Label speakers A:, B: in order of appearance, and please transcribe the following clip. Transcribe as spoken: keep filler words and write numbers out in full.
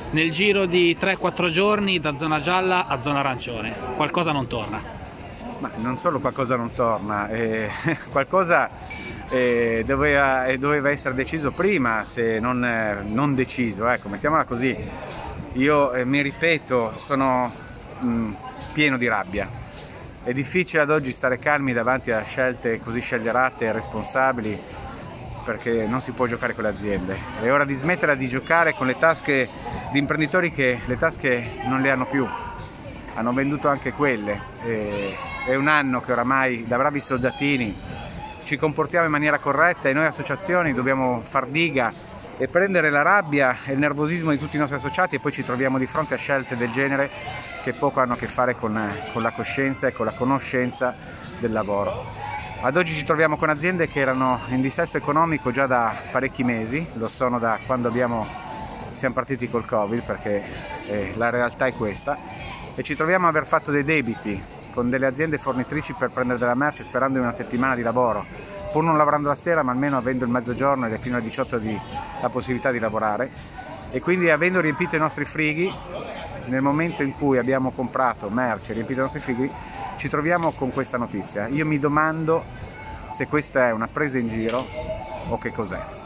A: nel giro di tre quattro giorni da zona gialla a zona arancione. Qualcosa non torna.
B: Ma non solo qualcosa non torna, eh, qualcosa eh, doveva, eh, doveva essere deciso prima, se non, eh, non deciso, ecco, mettiamola così. Io eh, mi ripeto, sono mh, pieno di rabbia. È difficile ad oggi stare calmi davanti a scelte così scellerate e responsabili, perché non si può giocare con le aziende. È ora di smettere di giocare con le tasche di imprenditori che le tasche non le hanno più. Hanno venduto anche quelle. E è un anno che oramai, da bravi soldatini, ci comportiamo in maniera corretta e noi associazioni dobbiamo far diga e prendere la rabbia e il nervosismo di tutti i nostri associati, e poi ci troviamo di fronte a scelte del genere che poco hanno a che fare con, con la coscienza e con la conoscenza del lavoro. Ad oggi ci troviamo con aziende che erano in dissesto economico già da parecchi mesi, lo sono da quando abbiamo, siamo partiti col Covid, perché eh, la realtà è questa, e ci troviamo a aver fatto dei debiti con delle aziende fornitrici per prendere della merce sperando in una settimana di lavoro, pur non lavorando la sera, ma almeno avendo il mezzogiorno e fino alle diciotto di, la possibilità di lavorare. E quindi, avendo riempito i nostri frighi, nel momento in cui abbiamo comprato merce e riempito i nostri frighi, ci troviamo con questa notizia. Io mi domando se questa è una presa in giro o che cos'è.